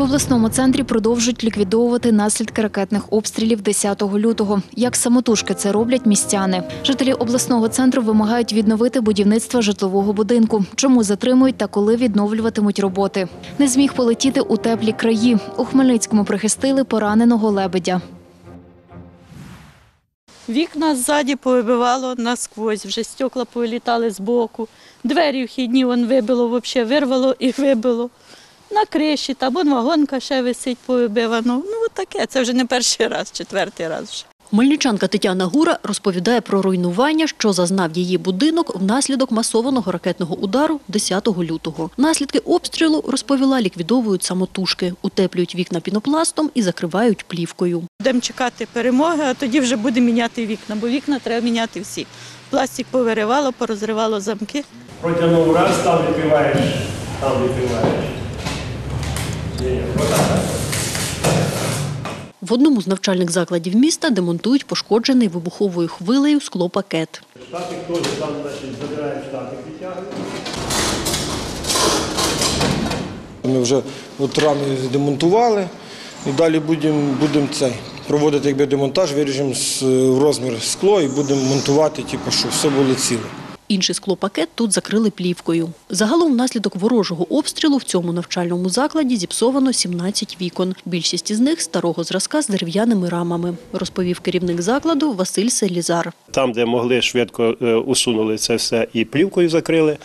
В обласному центрі продовжують ліквідовувати наслідки ракетних обстрілів 10 лютого. Як самотужки це роблять містяни. Жителі обласного центру вимагають відновити будівництво житлового будинку. Чому затримують та коли відновлюватимуть роботи. Не зміг полетіти у теплі краї. У Хмельницькому прихистили пораненого лебедя. Вікна ззаді повибивало насквозь, вже стекла повилітали з боку. Двері вхідні вибило, взагалі вирвало і вибило. На криші, там вагонка ще висить повибивано. Ну, от таке, це вже не перший раз, четвертий раз вже. Хмельничанка Тетяна Гура розповідає про руйнування, що зазнав її будинок внаслідок масованого ракетного удару 10 лютого. Наслідки обстрілу, розповіла, ліквідовують самотужки, утеплюють вікна пінопластом і закривають плівкою. Будемо чекати перемоги, а тоді вже будемо міняти вікна, бо вікна треба міняти всі. Пластик повиривало, порозривало замки. Протягнув раз, там відкриваєш, там відкриваєш. В одному з навчальних закладів міста демонтують пошкоджений вибуховою хвилею склопакет. Штатик теж там, забираємо штатик, відтягуємо. Ми вже рами демонтували і далі будемо проводити демонтаж, виріжемо в розмір скло і будемо монтувати, щоб все було ціле. Інший склопакет тут закрили плівкою. Загалом внаслідок ворожого обстрілу в цьому навчальному закладі зіпсовано 17 вікон. Більшість із них старого зразка з дерев'яними рамами, розповів керівник закладу Василь Селізар. Там, де могли, швидко усунули це все і плівкою закрили,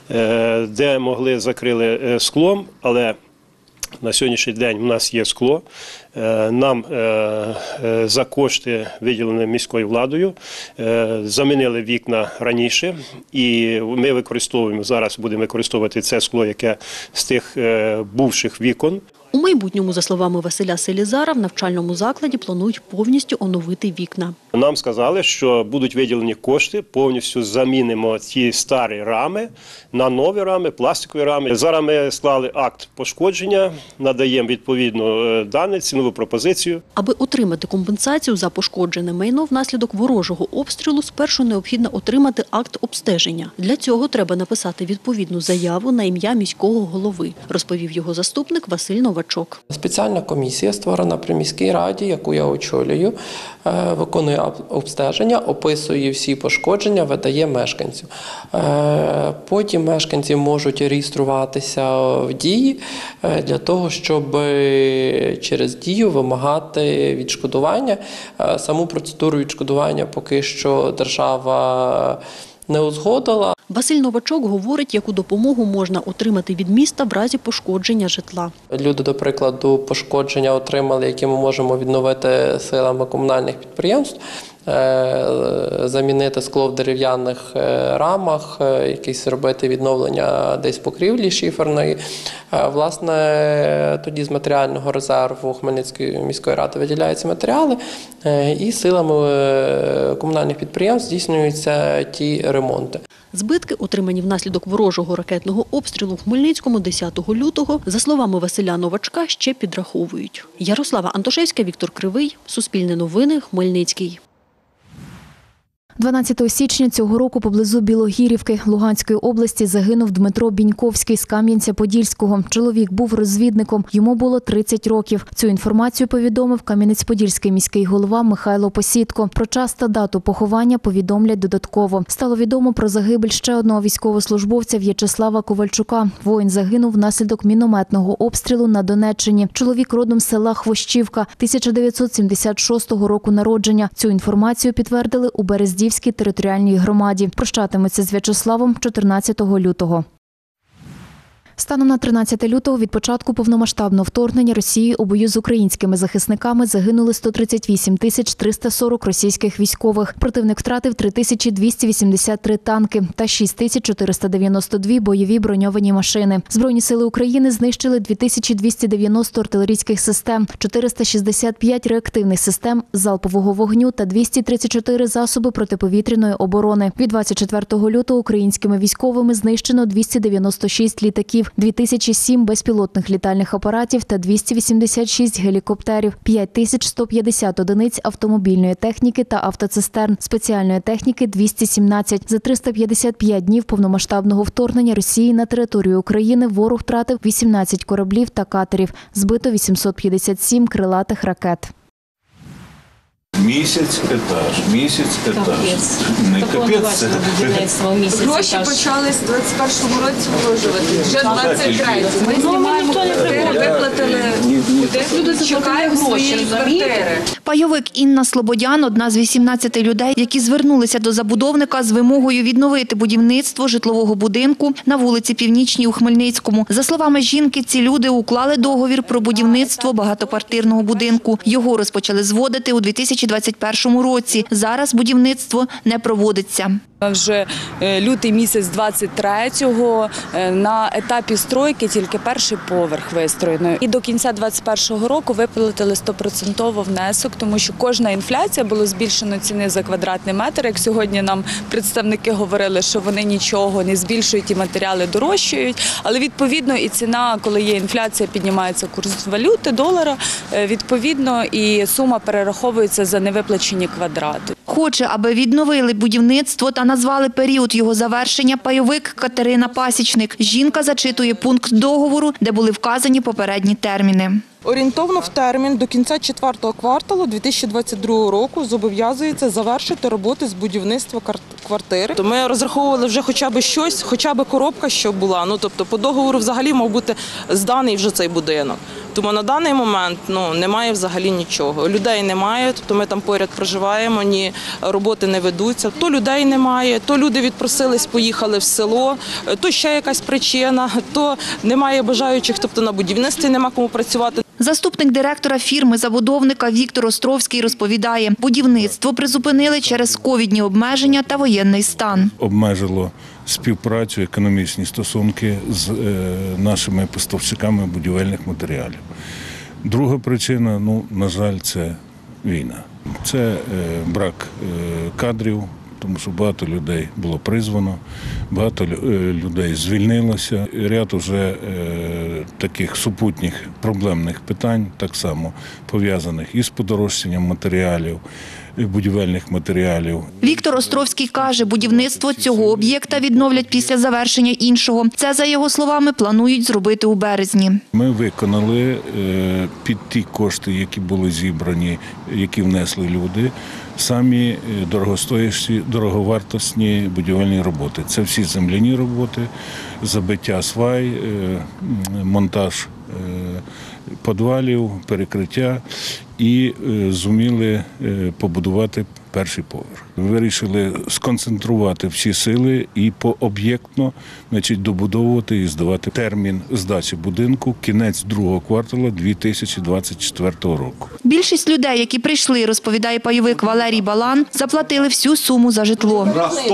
де могли, закрили склом, але на сьогоднішній день у нас є скло. Нам за кошти, виділені міською владою, замінили вікна раніше. І ми використовуємо, зараз будемо використовувати це скло, яке з тих бувших вікон. У майбутньому, за словами Василя Селізара, в навчальному закладі планують повністю оновити вікна. Нам сказали, що будуть виділені кошти, повністю замінимо ті старі рами на нові рами, пластикові рами. Зараз ми склали акт пошкодження, надаємо відповідну дані, цінову пропозицію. Аби отримати компенсацію за пошкоджене майно внаслідок ворожого обстрілу, спершу необхідно отримати акт обстеження. Для цього треба написати відповідну заяву на ім'я міського голови, розповів його заступник Василь Новачок. Спеціальна комісія, створена при міській раді, яку я очолюю, виконує обстеження, описує всі пошкодження, видає мешканцю. Потім мешканці можуть реєструватися в дії для того, щоб через дію вимагати відшкодування. Саму процедуру відшкодування поки що держава не узгодила. Василь Новачок говорить, яку допомогу можна отримати від міста в разі пошкодження житла. Люди, до прикладу, пошкодження отримали, які ми можемо відновити силами комунальних підприємств, замінити скло в дерев'яних рамах, якісь робити відновлення десь покрівлі шиферної. Власне, тоді з матеріального резерву Хмельницької міської ради виділяються матеріали і силами комунальних підприємств здійснюються ті ремонти. Збитки, отримані внаслідок ворожого ракетного обстрілу в Хмельницькому 10 лютого, за словами Василя Новачка, ще підраховують. Ярослава Антошевська, Віктор Кривий, Суспільне новини, Хмельницький. 12 січня цього року поблизу Білогірівки Луганської області загинув Дмитро Біньковський з Кам'янця-Подільського. Чоловік був розвідником, йому було 30 років. Цю інформацію повідомив Кам'янець-Подільський міський голова Михайло Посідко. Про час та дату поховання повідомлять додатково. Стало відомо про загибель ще одного військовослужбовця В'ячеслава Ковальчука. Воїн загинув внаслідок мінометного обстрілу на Донеччині. Чоловік родом з села Хвощівка, 1976 року народження. Цю інформацію підтвердили у Берездівській територіальній громаді. Прощатимуться з В'ячеславом 14 лютого. Станом на 13 лютого від початку повномасштабного вторгнення Росії у бою з українськими захисниками загинули 138 340 російських військових. Противник втратив 3283 танки та 6492 бойові броньовані машини. Збройні сили України знищили 2290 артилерійських систем, 465 реактивних систем залпового вогню та 234 засоби протиповітряної оборони. Від 24 лютого українськими військовими знищено 296 літаків, літаків, 2007 безпілотних літальних апаратів та 286 гелікоптерів, 5150 одиниць автомобільної техніки та автоцистерн, спеціальної техніки – 217. За 355 днів повномасштабного вторгнення Росії на територію України ворог втратив 18 кораблів та катерів, збито 857 крилатих ракет. Місяць етаж. Не капець, це Гроші почали з 21-го році вложувати. Вже 23-й. Ми знімаємо квартири, виплатили люди, чекаємо свої квартири. Пайовик Інна Слободян – одна з 18 людей, які звернулися до забудовника з вимогою відновити будівництво житлового будинку на вулиці Північній у Хмельницькому. За словами жінки, ці люди уклали договір про будівництво багатоквартирного будинку. Його розпочали зводити у 2021 році. Зараз будівництво не проводиться. Вже лютий місяць 23-го, на етапі стройки тільки перший поверх вистроєно. І до кінця 21-го року виплатили 100% внесок, тому що кожна інфляція, було збільшено ціни за квадратний метр. Як сьогодні нам представники говорили, що вони нічого не збільшують і матеріали дорожчають. Але відповідно і ціна, коли є інфляція, піднімається курс валюти, долара, відповідно і сума перераховується за невиплачені квадрати. Хоче, аби відновили будівництво та назвали період його завершення пайовик Катерина Пасічник. Жінка зачитує пункт договору, де були вказані попередні терміни. Орієнтовно в термін до кінця 4-го кварталу 2022 року зобов'язується завершити роботи з будівництва квартири. Ми розраховували вже хоча б щось, хоча б коробка, що була. Тобто по договору взагалі мав бути зданий вже цей будинок. Тому на даний момент немає взагалі нічого. Людей немає, тобто ми там поряд проживаємо, ні роботи не ведуться. То людей немає, то люди відпросились, поїхали в село, то ще якась причина, то немає бажаючих, тобто на будівництві нема кому працювати. Заступник директора фірми-забудовника Віктор Островський розповідає, будівництво призупинили через ковідні обмеження та воєнний стан. Обмежило співпрацю, економічні стосунки з нашими поставщиками будівельних матеріалів. Друга причина, на жаль, це війна. Це брак кадрів, тому що багато людей було призвано, багато людей звільнилося. Ряд уже таких супутніх проблемних питань, так само пов'язаних із подорожчанням матеріалів, будівельних матеріалів. Віктор Островський каже, будівництво цього об'єкта відновлять після завершення іншого. Це, за його словами, планують зробити у березні. Ми виконали під ті кошти, які були зібрані, які внесли люди, самі дорогостоящі, дороговартісні будівельні роботи. Це всі земляні роботи, забиття свай, монтаж підвалів, перекриття і зуміли побудувати перший поверх. Вирішили сконцентрувати всі сили і пооб'єктно добудовувати і здавати. Термін здачі будинку – кінець другого кварталу 2024 року. Більшість людей, які прийшли, розповідає пайовик Валерій Балан, заплатили всю суму за житло.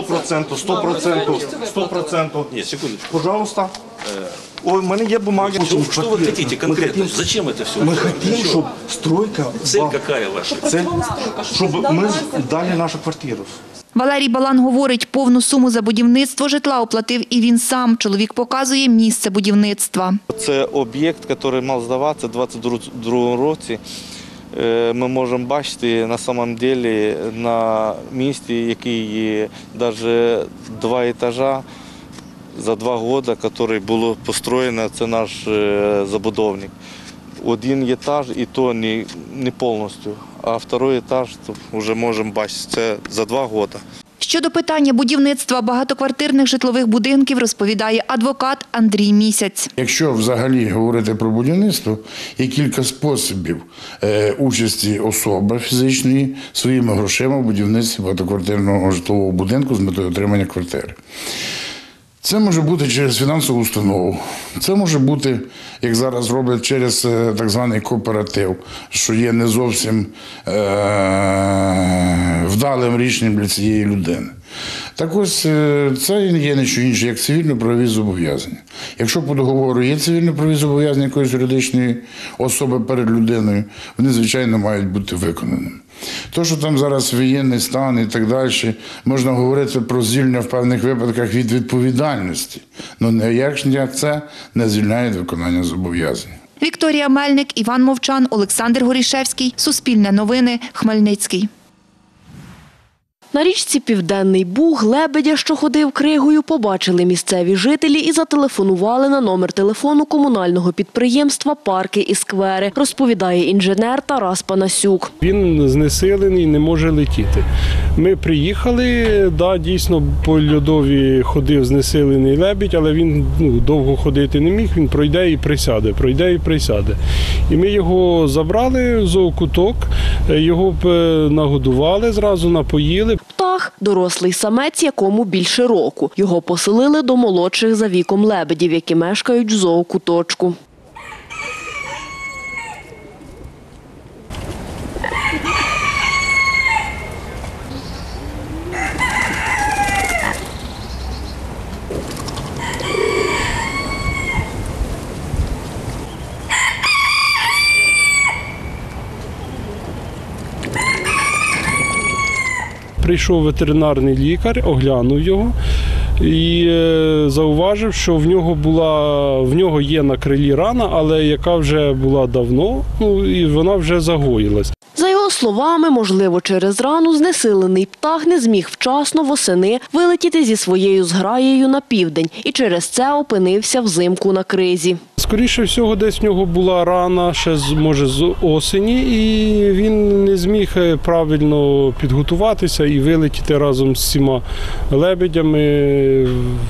100%. Нет, секундочку. Пожалуйста. Ой, у меня есть бумаги. Что вы хотите конкретно? Зачем это все? Мы хотим, чтобы стройка... Цель какая ваша? Цель, чтобы мы дали нашу квартиру. Валерій Балан говорить, повну суму за будівництво житла оплатив і він сам. Чоловік показує місце будівництва. Це об'єкт, який мав здаватися у 2022 році. Ми можемо бачити на самом деле на місці, який є навіть 2 етажа за 2 роки, який було построєно, це наш забудовник. Один етаж і то не повністю, а другий етаж вже можемо бачити, це за 2 роки. Щодо питання будівництва багатоквартирних житлових будинків, розповідає адвокат Андрій Місяць. Якщо взагалі говорити про будівництво, є кілька способів участі особи фізичної своїми грошима в будівництві багатоквартирного житлового будинку з метою отримання квартири. Це може бути через фінансову установу, це може бути, як зараз роблять, через так званий кооператив, що є не зовсім вдалим рішенням для цієї людини. Так ось це є не що інше, як цивільно-правові зобов'язання. Якщо по договору є цивільно-правові зобов'язання якоїсь юридичної особи перед людиною, вони, звичайно, мають бути виконаними. То, що там зараз воєнний стан і так далі, можна говорити про звільнення в певних випадках від відповідальності. Але ніяк це не звільняє від виконання зобов'язань. Вікторія Мельник, Іван Мовчан, Олександр Горішевський. Суспільне новини. Хмельницький. На річці Південний Буг лебедя, що ходив кригою, побачили місцеві жителі і зателефонували на номер телефону комунального підприємства «Парки і сквери», розповідає інженер Тарас Панасюк. Він знесилений, не може летіти. Ми приїхали, дійсно по льодові ходив знесилений лебідь, але він довго ходити не міг, він пройде і присяде, пройде і присяде. І ми його забрали в зоокуток, його нагодували, зразу напоїли. Птах – дорослий самець, якому більше року. Його поселили до молодших за віком лебедів, які мешкають в зоокуточку. Прийшов ветеринарний лікар, оглянув його і зауважив, що в нього є на крилі рана, але яка вже була давно, і вона вже загоїлась. За його словами, можливо, через рану знесилений птах не зміг вчасно восени вилетіти зі своєю зграєю на південь і через це опинився взимку на кризі. Скоріше всього, десь в нього була рана ще, може, з осені, і він не зміг правильно підготуватися і вилетіти разом з всіма лебедями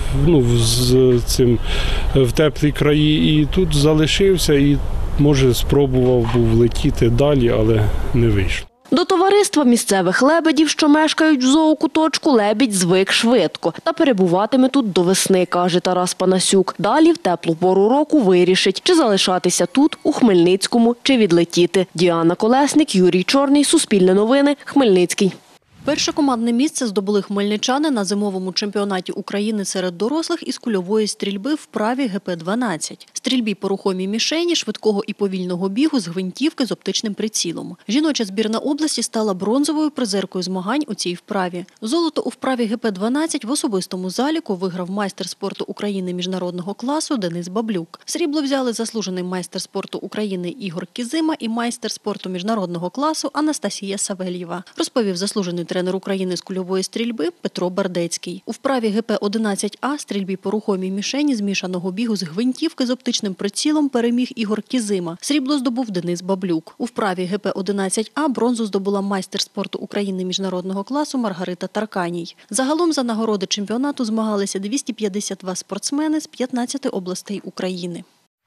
в теплі краї. І тут залишився і, може, спробував був летіти далі, але не вийшло. До товариства місцевих лебедів, що мешкають в зоокуточку, лебідь звик швидко та перебуватиме тут до весни, каже Тарас Панасюк. Далі в теплу пору року вирішить, чи залишатися тут, у Хмельницькому, чи відлетіти. Діана Колесник, Юрій Чорний, Суспільне новини, Хмельницький. Перше командне місце здобули хмельничани на зимовому чемпіонаті України серед дорослих із кульової стрільби в вправі ГП-12. Стрільбі по рухомій мішені, швидкого і повільного бігу з гвинтівки з оптичним прицілом. Жіноча збірна області стала бронзовою призеркою змагань у цій вправі. Золото у вправі ГП-12 в особистому заліку виграв майстер спорту України міжнародного класу Денис Баблюк. Срібло взяли заслужений майстер спорту України Ігор Кізима і майстер спорту міжнародного класу Анастасія Савельєва, розповів заслужений тренер України з кульової стрільби Петро Бардецький. У вправі ГП-11А стрільбі по рухомій мішені змішаного бігу з гвинтівки з оптичним прицілом переміг Ігор Кізима. Срібло здобув Денис Баблюк. У вправі ГП-11А бронзу здобула майстер спорту України міжнародного класу Маргарита Тарканій. Загалом за нагороди чемпіонату змагалися 252 спортсмени з 15 областей України.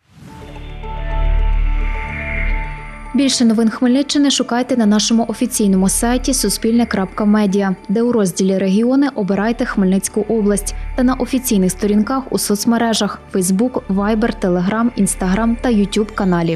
Більше новин Хмельниччини шукайте на нашому офіційному сайті suspilne.media, де у розділі «Регіони» обирайте Хмельницьку область та на офіційних сторінках у соцмережах – Facebook, Viber, Telegram, Instagram та YouTube каналі.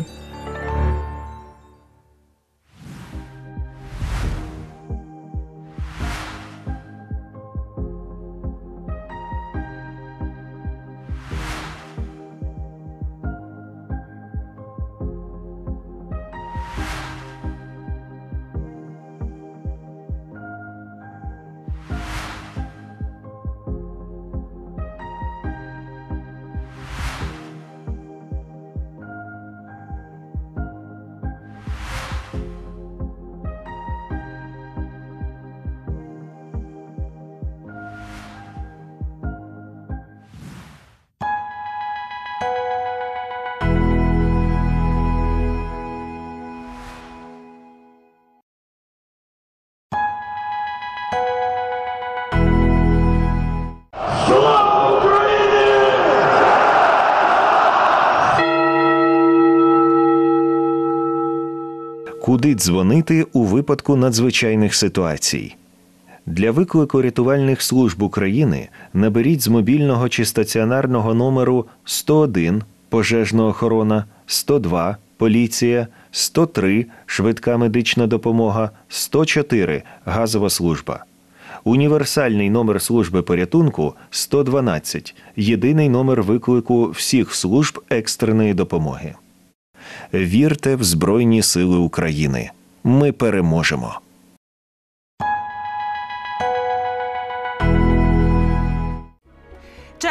Куди дзвонити у випадку надзвичайних ситуацій? Для виклику рятувальних служб України наберіть з мобільного чи стаціонарного номеру 101 – пожежна охорона, 102 – поліція, 103 – швидка медична допомога, 104 – газова служба. Універсальний номер служби порятунку – 112 – єдиний номер виклику всіх служб екстреної допомоги. Вірте в Збройні Сили України. Ми переможемо!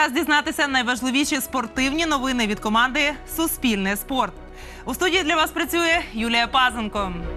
Час дізнатися найважливіші спортивні новини від команди «Суспільне спорт». У студії для вас працює Юлія Пазенко.